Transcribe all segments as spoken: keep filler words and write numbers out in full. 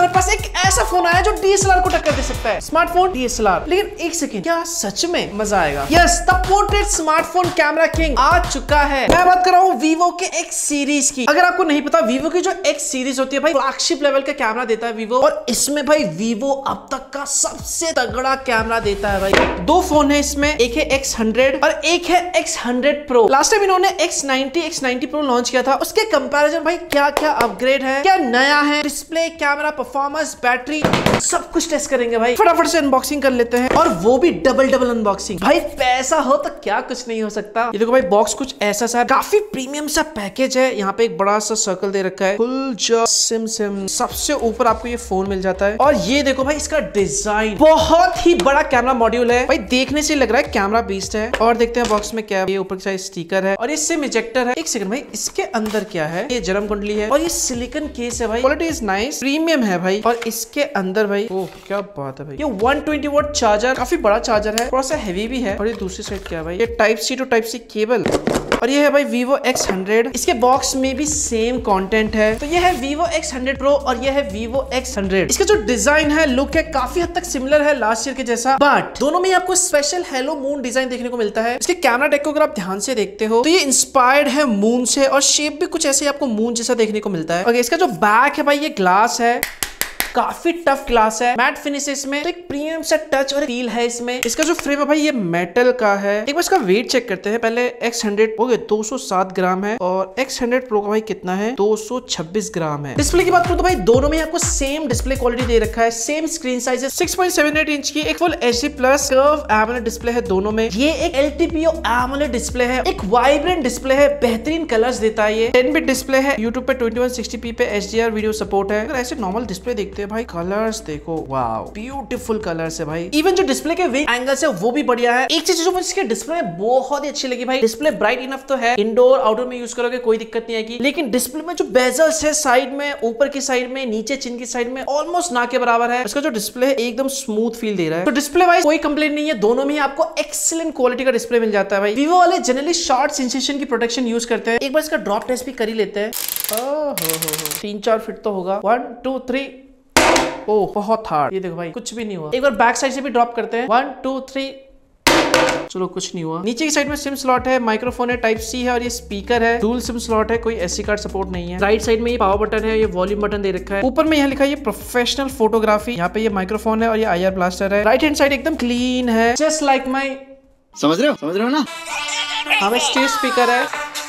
हमारे पास एक ऐसा फोन आया जो डीएसएलआर को टक्कर दे सकता है। Smartphone DSLR. लेकिन एक सेकंड, क्या सच में मजा आएगा? Yes, the portrait smartphone camera king आ चुका है। मैं बात कर रहा हूँ वीवो के एक्स सीरीज की। अगर आपको नहीं पता, वीवो की जो एक्स सीरीज होती है भाई, फ्लैगशिप लेवल का कैमरा देता है वीवो, और इसमें भाई वीवो अब तक का सबसे तगड़ा कैमरा देता है भाई। दो फोन है इसमें, एक है एक्स हंड्रेड और एक है X hundred pro. Last time इन्होंने X ninety, X ninety pro launch किया था। उसके कंपैरिजन भाई क्या क्या अपग्रेड है, क्या नया है, डिस्प्ले, कैमरा, परफॉर्मेंस, बैटरी, सब कुछ टेस्ट करेंगे भाई। फटाफट से अनबॉक्सिंग कर लेते हैं, और वो भी डबल डबल अनबॉक्सिंग। भाई पैसा हो तो क्या कुछ नहीं हो सकता। ये देखो भाई, बॉक्स कुछ ऐसा सा, काफी प्रीमियम सा पैकेज है। यहाँ पे एक बड़ा सा सर्कल दे रखा है, फुल जो सिम सिम, सबसे ऊपर आपको ये फोन मिल जाता है। और ये देखो भाई, इसका डिजाइन बहुत ही बड़ा कैमरा मॉड्यूल है भाई, देखने से लग रहा है कैमरा बीस्ट है। और देखते हैं बॉक्स में क्या है। ये ऊपर की साइड स्टिकर है, और ये सिम इजेक्टर है। एक सेकंड भाई, इसके अंदर क्या है? ये जरम कुंडली है, और ये सिलिकॉन केस है भाई। क्वालिटी इज नाइस, प्रीमियम है भाई। और इसके अंदर भाई, ओह क्या बात है भाई, ये वन ट्वेंटी वॉट चार्जर, काफी बड़ा चार्जर है, थोड़ा सा हैवी भी है। और ये दूसरी साइड क्या है भाई? ये type C to type C cable. और ये है भाई वीवो एक्स हंड्रेड। इसके बॉक्स में भी सेम कंटेंट है। तो ये है वीवो एक्स हंड्रेड प्रो और ये है वीवो एक्स हंड्रेड। इसका जो डिजाइन है, लुक है, काफी हद तक सिमिलर है लास्ट ईयर के जैसा, बट दोनों में आपको स्पेशल हेलो मून डिजाइन देखने को मिलता है। इसके कैमरा डेक को अगर आप ध्यान से देखते हो तो ये इंस्पायर्ड है मून से, और शेप भी कुछ ऐसे आपको मून जैसा देखने को मिलता है। और इसका जो बैक है भाई, ये ग्लास है, काफी टफ ग्लास है, मैट फिनिश है इसमें, तो एक प्रीमियम सा टच और फील है इसमें। इसका जो फ्रेम है भाई, ये मेटल का है। एक बार इसका वेट चेक करते हैं पहले। एक्स हंड्रेड हो गए दो सौ सात ग्राम है, और एक्स हंड्रेड प्रो का भाई कितना है? दो सौ छब्बीस ग्राम है। डिस्प्ले की बात करूं तो भाई, दोनों में आपको सेम डिस्प्ले क्वालिटी दे रखा है, सेम स्क्रीन साइज है, six point seven eight inch की, एक full HD plus curve AMOLED display है दोनों में। ये एक एलटीपीओ एमोलेड डिस्प्ले है, एक वाइब्रेंट डिस्प्ले है, बेहतरीन कलर्स देता है। ये टेन बिट डिस्प्ले है, यूट्यूब पे ट्वेंटी वन सिक्सटी पी पे एचडीआर वीडियो सपोर्ट है। अगर ऐसे नॉर्मल डिस्प्ले देखते हैं भाई, कलर्स देखो, वाओ ब्यूटीफुल कलर्स है भाई। इवन जो डिस्प्ले के विंग एंगल्स है वो भी बढ़िया है। एक चीज जो मुझे इसके डिस्प्ले में बहुत ही अच्छी लगी भाई, डिस्प्ले ब्राइट इनफ तो है, इंडोर आउटडोर में यूज करोगे कोई दिक्कत नहीं आएगी। लेकिन डिस्प्ले में जो बेजल्स है साइड में, ऊपर की साइड में, नीचे चिन की साइड में, ऑलमोस्ट ना के बराबर है। इसका जो डिस्प्ले है एकदम स्मूथ फील दे रहा है। तो डिस्प्ले वाइज कोई कंप्लेंट नहीं है, दोनों में आपको एक्सीलेंट क्वालिटी का डिस्प्ले मिल जाता है भाई। वीवो वाले जनरली शॉर्ट सेंसेशन की प्रोटेक्शन यूज करते हैं। एक बार इसका ड्रॉप टेस्ट भी कर ही लेते हैं। तीन चार फीट तो होगा, वन टू थ्री, ओह बहुत हार्ड। ये देखो भाई, कुछ भी नहीं हुआ। एक बार बैक साइड से भी ड्रॉप करते हैं, वन टू थ्री, चलो कुछ नहीं हुआ। नीचे की साइड में सिम स्लॉट है, माइक्रोफोन है, टाइप सी है, और ये स्पीकर है, डुअल सिम स्लॉट है, कोई एसडी कार्ड सपोर्ट नहीं है। राइट साइड में ये पावर बटन है, ये वॉल्यूम बटन दे रखा है। ऊपर में यहाँ लिखा है ये प्रोफेशनल फोटोग्राफी, यहाँ पे ये माइक्रोफोन है और ये आईआर ब्लास्टर है। राइट हैंड साइड एकदम क्लीन है, जस्ट लाइक माई, समझ रहे हो समझ रहे हो ना? हाँ, स्टेज स्पीकर है,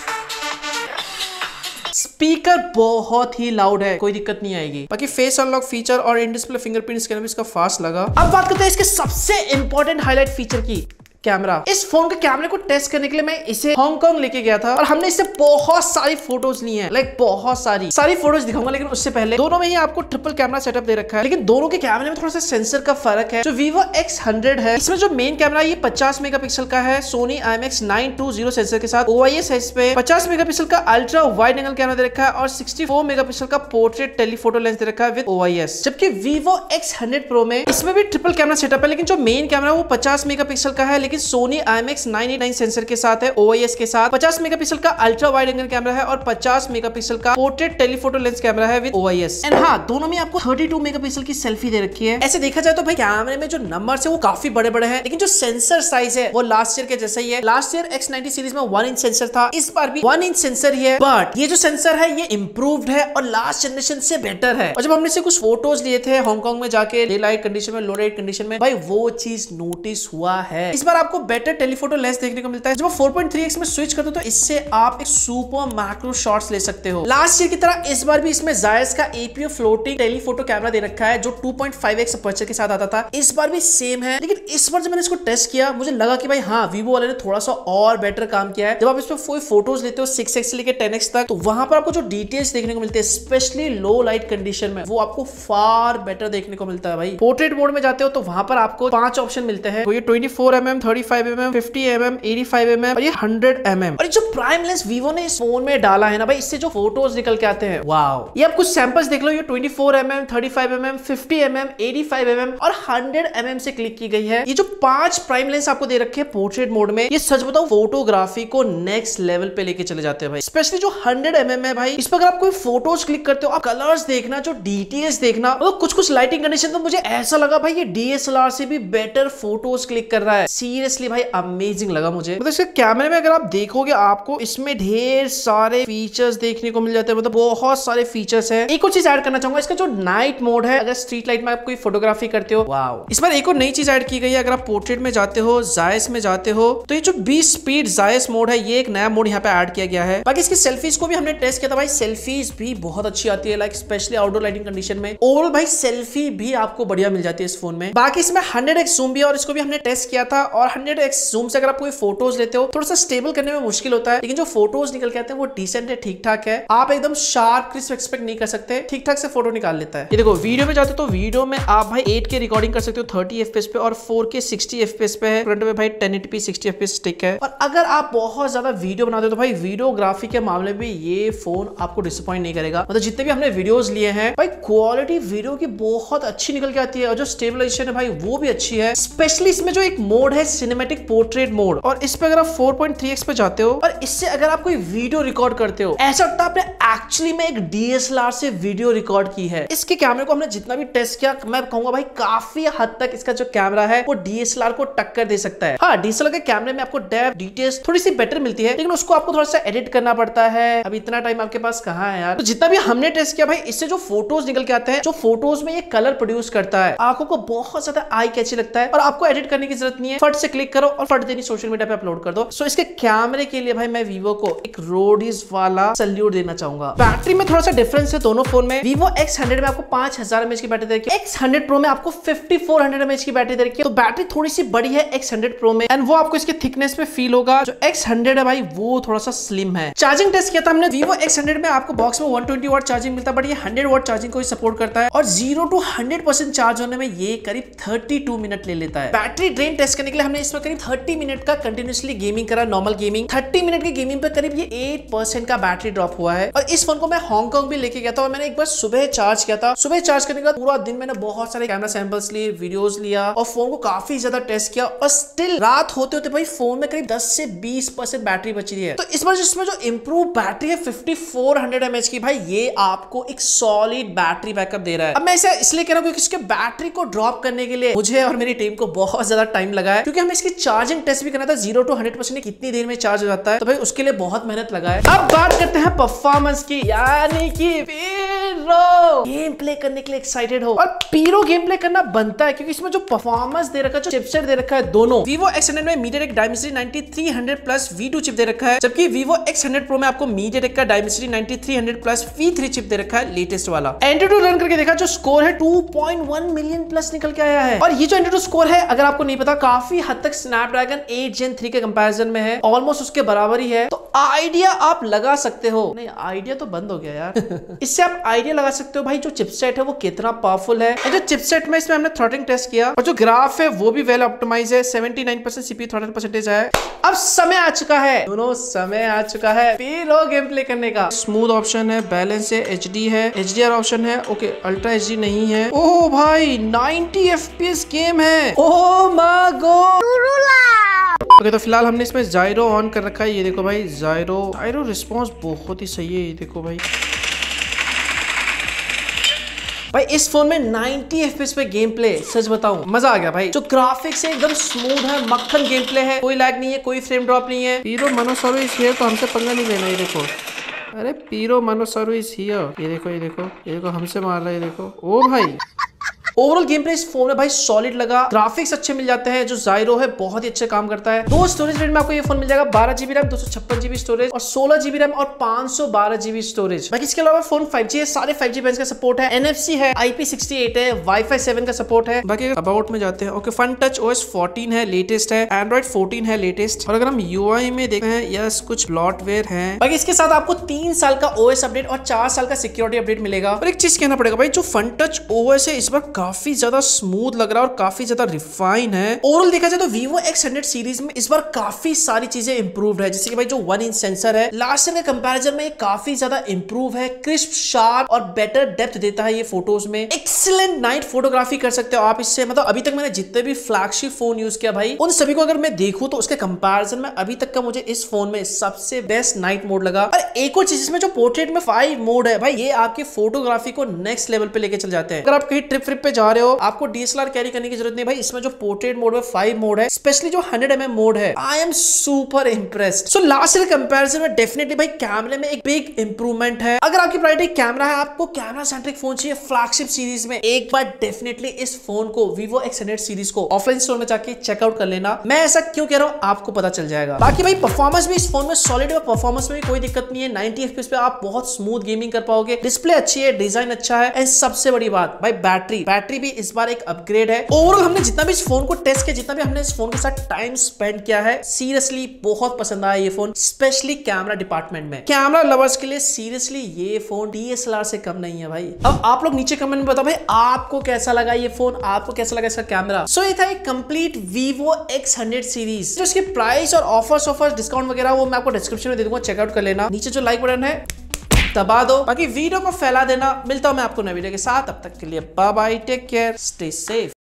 स्पीकर बहुत ही लाउड है, कोई दिक्कत नहीं आएगी। बाकी फेस अनलॉक फीचर और इन डिस्प्ले फिंगरप्रिंट स्कैनर भी इसका फास्ट लगा। अब बात करते हैं इसके सबसे इंपॉर्टेंट हाईलाइट फीचर की, कैमरा। इस फोन के कैमरे को टेस्ट करने के लिए मैं इसे हांगकांग लेके गया था, और हमने इससे बहुत सारी फोटोज ली हैं, लाइक बहुत सारी सारी फोटोज दिखाऊंगा। लेकिन उससे पहले दोनों में ही आपको ट्रिपल कैमरा सेटअप दे रखा है, लेकिन दोनों के कैमरे में थोड़ा सा सेंसर का फर्क है। जो वीवो एक्स हंड्रेड है, इसमें जो मेन कैमरा ये पचास मेगापिक्सल का है, Sony I M X nine two zero sensor के साथ। ओआईएस है इस पे, पचास मेगापिक्सल का अल्ट्रा वाइड एंगल कैमरा दे रखा है, और सिक्सटी फोर मेगापिक्सल का पोर्ट्रेट टेलीफोटो लेंस दे रखा है विद ओआईएस। जबकि वीवो एक्स हंड्रेड प्रो में इसमें भी ट्रिपल कैमरा सेटअप है, लेकिन जो मेन कैमरा वो पचास मेगापिक्सल का है, लेकिन Sony I M X nine eight nine sensor के साथ है, ओआईएस के साथ। पचास मेगापिक्सल का अल्ट्रा वाइड एंगल कैमरा है, और पचास मेगापिक्सल का पोर्ट्रेट टेलीफोटो लेंस कैमरा है विद ओआईएस। एंड हाँ, दोनों में आपको थर्टी टू मेगापिक्सल की सेल्फी दे रखी है। ऐसे देखा जाए तो भाई कैमरे में जो नंबर्स है वो काफी बड़े बड़े हैं, लेकिन जो सेंसर साइज है वो लास्ट ईयर के जैसा ही है। Last year X ninety series में वन इंच सेंसर था, इस बार भी वन इंच सेंसर ही है, बट ये जो सेंसर है ये इंप्रूव्ड है और लास्ट जनरेशन से बेटर है। और जब हमने से कुछ फोटोज लिए थे हांगकांग में जाके, डे लाइट कंडीशन में, लो लाइट कंडीशन में, भाई वो चीज नोटिस हुआ है। इस बार आपको बेटर टेलीफोटो लेंस देखने को मिलता है। जब फोर पॉइंट थ्री एक्स में स्विच करते हो तो इससे आप एक सुपर मैक्रो शॉट्स ले सकते हो। लास्ट ईयर की तरह इस बार भी इसमें जायस का एपीओ फ्लोटिंग टेलीफोटो कैमरा दे रखा है, जो two point five X aperture के साथ आता था, इस बार भी सेम है। लेकिन इस बार जब मैंने इसको टेस्ट किया, मुझे लगा कि भाई हाँ, वीवो वाले ने थोड़ा सा और बेटर काम किया है। जब आप इसमें कोई फोटोज लेते हो सिक्स एक्स से लेकर टेन एक्स तक, तो वहां पर आपको जो डिटेल्स देखने को मिलते हैं, स्पेशली लो लाइट कंडीशन में, वो आपको फार बेटर देखने को मिलता है भाई। पोर्ट्रेट मोड में जाते हो तो वहां पर आपको पांच ऑप्शन मिलते हैं, तो ये twenty four M M, thirty five M M, fifty M M, eighty five M M और ये हंड्रेड एम एम। और ये जो प्राइम लेंस वीवो ने इस फोन में डाला है ना भाई, इससे जो फोटोज निकल के आते हैं वाओ। ये आप कुछ सैंपल्स देख लो, ये twenty four M M, thirty five M M, fifty M M, eighty five M M और हंड्रेड एम एम से क्लिक की गई है। ये जो पांच प्राइम लेंस आपको दे रखे हैं पोर्ट्रेट मोड में, ये सच बताओ फोटोग्राफी को नेक्स्ट लेवल पे लेके चले जाते हैं भाई। स्पेशली जो हंड्रेड एम एम है भाई, इस पर अगर आप कोई फोटोज क्लिक करते हो, आप कलर्स देखना, जो डिटेल्स देखना, मतलब कुछ कुछ लाइटिंग कंडीशन तो मुझे ऐसा लगा भाई ये डीएसएलआर से भी बेटर फोटोज क्लिक कर रहा है। सीरियसली भाई अमेजिंग लगा मुझे। मतलब इसके कैमरे में अगर आप देखोगे, आपको इसमें ढेर सारे फीचर्स देखने को मिल जाते हैं, मतलब बहुत सारे फीचर्स हैं। एक और चीज ऐड करना चाहूंगा, इसका जो नाइट मोड है, अगर स्ट्रीट लाइट में आप कोई फोटोग्राफी करते हो, वाओ। इस पर एक और नई चीज ऐड की गई है, अगर आप पोर्ट्रेट में जाते हो, जायस में जाते हो, तो ये जो बीस स्पीड जायस मोड है, ये एक नया मोड यहाँ पे ऐड किया गया है। बाकी इसकी सेल्फीज को भी हमने टेस्ट किया था भाई, सेल्फीज भी बहुत अच्छी आती है, like specially outdoor lighting condition में। ओवरऑल भाई सेल्फी भी आपको बढ़िया मिल जाती है इस फोन में। बाकी इसमें हंड्रेड एक्स जूम भी है और इसको भी हमने टेस्ट किया था। और हंड्रेड एक्स जूम से अगर आप कोई फोटोज लेते हो, थोड़ा सा स्टेबल करने में मुश्किल होता है, लेकिन जो फोटोज निकल के आते हैं वो डिसेंट है, ठीक ठाक है। आप एकदम शार्प क्रिस्प एक्सपेक्ट नहीं कर सकते, ठीक ठाक से फोटो निकाल लेता है। ये देखो वीडियो में जाते हो तो वीडियो में आप भाई एट के रिकॉर्डिंग कर सकते हो थर्टी एफपीएस पे, और फोर के सिक्सटी एफपीएस पे है। फ्रंट में भाई ten eighty P sixty FPS stick है। और अगर आप बहुत ज्यादा वीडियो बनाते हो तो भाई वीडियोग्राफी के मामले में ये फोन आपको डिसअपॉइंट नहीं करेगा। मतलब जितने भी हमने वीडियोस लिए हैं भाई, क्वालिटी वीडियो की बहुत अच्छी निकल के आती है, और जो स्टेबलाइजेशन है भाई वो भी अच्छी है। स्पेशली इसमें जो एक मोड है सिनेमैटिक पोर्ट्रेट मोड, और इस पे अगर आप फोर पॉइंट थ्री एक्स पे जाते हो और इससे अगर आप कोई वीडियो रिकॉर्ड करते हो, ऐसा लगता है आपने एक्चुअली में एक डीएसएलआर से वीडियो रिकॉर्ड की है। इसके कैमरे को हमने जितना भी टेस्ट किया, मैं कहूंगा भाई काफी हद तक इसका जो कैमरा है वो डीएसएलआर को टक्कर दे सकता है। हाँ, डीएसएलआर के कैमरे में आपको डेप्थ डिटेल्स थोड़ी सी बेटर मिलती है, लेकिन उसको आपको थोड़ा सा एडिट करना पड़ता है। अब इतना टाइम आपके पास कहाँ है यार। तो जितना भी हमने टेस्ट किया भाई, इससे जो फोटोज निकल के आते हैं, जो फोटोज में ये कलर प्रोड्यूस करता है, आंखों को बहुत ज्यादा आई कैची लगता है, और आपको एडिट करने की जरूरत नहीं है। फट से क्लिक करो और फट देनी सोशल मीडिया पे अपलोड कर दो। सो इसके कैमरे के लिए भाई मैं वीवो को एक रोडीज वाला सल्यूट देना चाहूंगा। बैटरी में थोड़ा सा डिफरेंस है दोनों फोन में। वीवो एक्स हंड्रेड में आपको पांच हजार एमएच की बैटरी दे रखी है, एक्स हंड्रेड प्रो में आपको फिफ्टी फोर हंड्रेड एमएच की बैटरी दे रखी है। तो बैटरी थोड़ी सी बड़ी है एक्स हंड्रेड प्रो में, एंड वो आपको इसके थिकनेस में फील होगा। जो एक्स हंड्रेड है भाई वो थोड़ा सा स्लिम है। चार्जिंग टेस्ट किया था हमने, वीवो एक्स हंड्रेड में आपको बॉक्स में वन ट्वेंटी वाट चार्जिंग मिलता है, बट ये हंड्रेड वाट चार्जिंग को ही सपोर्ट करता है, और zero to hundred percent charge होने में ये करीब थर्टी टू मिनट ले लेता है। बैटरी ड्रेन टेस्ट करने के लिए हमने इसमें करीब थर्टी मिनट का कंटिन्यूअसली गेमिंग करा, नॉर्मल गेमिंग। थर्टी मिनट की गेमिंग पे करीब ये एट परसेंट का बैटरी ड्रॉप हुआ है। और इस फोन को मैं हांगकांग भी लेके गया था, और मैंने एक बार सुबह चार्ज किया था। सुबह चार्ज करने के बाद पूरा दिन मैंने बहुत सारे कैमरा सैंपल्स लिए, वीडियोस लिया, और फोन को काफी ज्यादा टेस्ट किया, और स्टिल रात होते होते भाई फोन में करीब दस से बीस परसेंट बैटरी बची रही है। तो इस बार जिसमें जो इंप्रूव बैटरी है फिफ्टी फोर हंड्रेड एमएच की, भाई ये आपको एक सॉलिड बैटरी बैकअप दे रहा है। अब मैं इसे इसलिए कह रहा हूं क्योंकि इसके बैटरी को ड्रॉप करने के लिए मुझे और मेरी टीम को बहुत ज्यादा टाइम लगा है, क्योंकि हमें इसकी चार्जिंग टेस्ट भी करना था, जीरो टू हंड्रेड परसेंट कितनी देर में चार्ज हो जाता है, तो भाई उसके लिए बहुत मेहनत लगा है। अब बात करते हैं परफॉर्मेंस की, यानी कि पीरो गेम प्ले करने के लिए एक्साइटेड हो, और पीरो गेम प्ले करना बनता है, क्योंकि इसमें जो परफॉर्मेंस दे रखा है, जो चिपसेट दे रखा है, दोनों वीवो एक्स हंड्रेड में MediaTek Dimensity ninety three hundred plus V two chip दे रखा है, जबकि वीवो एक्स हंड्रेड प्रो में आपको मीडियाटेक का Dimensity ninety three hundred plus V three chip दे रखा है, लेटेस्ट वाला। एंट्री रन करके देखा, जो स्कोर है two point one million plus निकल के आया है। और ये जो एंट्री स्कोर है, अगर आपको नहीं पता, काफी हद तक स्नैपड्रैगन एट जेन थ्री के कंपैरिजन में है, ऑलमोस्ट उसके बराबर ही है। तो आइडिया आप लगा सकते हो, नहीं आइडिया तो बंद हो गया यार इससे आप आइडिया लगा सकते हो भाई जो चिपसेट है वो कितना पावरफुल है। जो चिपसेट में इसमें हमने थ्रॉटलिंग टेस्ट किया, और जो ग्राफ है वो भी वेल ऑप्टिमाइज है, seventy nine percent CPU throttle percentage है। अब समय आ चुका है, दोनों समय आ चुका है पीरो गेम प्ले करने का। स्मूथ ऑप्शन है, बैलेंस है, एचडी है, एचडीआर ऑप्शन है, ओके अल्ट्रा एचडी नहीं है। ओह भाई नाइंटी एफपीएस गेम है, ओह माय गॉड। ओके तो फिलहाल हमने इसमें जायरो ऑन कर रखा है, ये देखो भाई जायरो जायरो रिस्पॉन्स बहुत ही सही है, ये देखो भाई। भाई इस फोन में नाइंटी एफपीएस पे गेम प्ले, सच बताऊं मजा आ गया भाई। जो ग्राफिक्स है एकदम स्मूथ है, मक्खन गेम प्ले है, कोई लैग नहीं है, कोई फ्रेम ड्रॉप नहीं है। पीरो मनोसारू इज हियर, तो हमसे पंगा नहीं लेना। ये देखो, अरे पीरो मनोसारू इज हियर, ये देखो ये देखो ये देखो हमसे मार रहा है, ये देखो। ओ भाई ओवरऑल गेम प्ले इस फोन में भाई सॉलिड लगा, ग्राफिक्स अच्छे मिल जाते हैं, जो जायरो है बहुत ही अच्छे काम करता है। दो स्टोरेज रेट में आपको ये फोन मिल जाएगा, बारह जीबी रैम, दो सौ छप्पन जीबी स्टोरेज, और सोलह जीबी रैम और पांच सौ बारह जीबी स्टोरेज। बाकी इसके अलावा फोन फाइव जी है, सारे फाइव जी बैंड का सपोर्ट है, एनएफसी है, आई पी सिक्सटी एट है, वाईफाई सेवन का सपोर्ट है। बाकी अबाउट में जाते हैं, okay Funtouch OS fourteen है, लेटेस्ट है, एंड्रॉइड फोर्टीन है, लेटेस्ट। और अगर हम यूआई में देखते हैं, यस कुछ ब्लॉटवेयर है। बाकी इसके साथ आपको तीन साल का ओएस अपडेट और चार साल का सिक्योरिटी अपडेट मिलेगा। और एक चीज कहना पड़ेगा भाई, जो फन टच ओएस है इस बार काफी ज्यादा स्मूथ लग रहा है और काफी ज्यादा रिफाइन है। ओवरऑल देखा जाए तो Vivo एक्स हंड्रेड सीरीज में इस बार काफी सारी चीजें इंप्रूव है, जैसे कि भाई जो वन इंच सेंसर है लास्ट ईयर के कंपैरिजन में काफी ज्यादा इंप्रूव है, क्रिस्प, शार्प और बेटर डेप्थ देता है ये फोटोज में। एक्सीलेंट नाइट फोटोग्राफी कर सकते हो आप इससे। मतलब अभी तक मैंने जितने भी फ्लैगशिप फोन यूज किया भाई उन सभी को अगर मैं देखूं तो उसके कंपैरिजन में अभी तक का मुझे इस फोन में सबसे बेस्ट नाइट मोड लगा। और एक और चीज इसमें जो पोर्ट्रेट में फाइव मोड है भाई, ये आपकी फोटोग्राफी को नेक्स्ट लेवल पे लेके चल जाते हैं। अगर आप कहीं ट्रिप ट्रिप पे जा रहे हो, आपको डीएसएलआर कैरी करने की जरूरत नहीं भाई, इसमें जो पोर्ट्रेट मोड में फाइव मोड है, स्पेशली जो हंड्रेड एम एम मोड है, I am super impressed. So last year comparison में डेफिनेटली भाई कैमरे में एक बिग इंप्रूवमेंट है। अगर आपकी प्रायोरिटी कैमरा है, आपको कैमरा सेंट्रिक फोन चाहिए फ्लैगशिप सीरीज में, एक बार डेफिनेटली इस फोन को Vivo एक्स हंड्रेड सीरीज को ऑफलाइन स्टोर में जाके चेकआउट कर लेना। मैं ऐसा क्यों कह रहा हूं आपको पता चल जाएगा। बाकी भाई परफॉर्मेंस भी इस फोन में सॉलिड है, परफॉर्मेंस में भी कोई दिक्कत नहीं है। नाइंटी एफपीएस पे आप बहुत स्मूथ गेमिंग कर पाओगे, डिस्प्ले अच्छी है, डिजाइन अच्छा है एंड सबसे बड़ी बात भाई बैटरी बैटरी भी इस बार एक अपग्रेड है। ओवरऑल हमने जितना भी इस फोन को टेस्ट किया, जितना भी हमने इस फोन के साथ टाइम स्पेंड किया है, सीरियसली बहुत पसंद आया ये फोन, स्पेशली कैमरा डिपार्टमेंट में। कैमरा लवर्स के लिए सीरियसली ये फोन डीएसएलआर से कम नहीं है भाई। अब आप लोग नीचे कमेंट में बताओ भाई आपको कैसा लगा ये फोन, आपको कैसा लगा इसका कैमरा। सो so, ये था एक complete Vivo X hundred series. जो इसके प्राइस और ऑफर्स ऑफर्स डिस्काउंट वगैरह वो मैं आपको डिस्क्रिप्शन में दे दूंगा, चेकआउट कर लेना। नीचे जो लाइक बटन है दबा दो, बाकी वीडियो को फैला देना। मिलता हूं मैं आपको नए वीडियो के साथ, तब तक के लिए bye bye, take care, stay safe.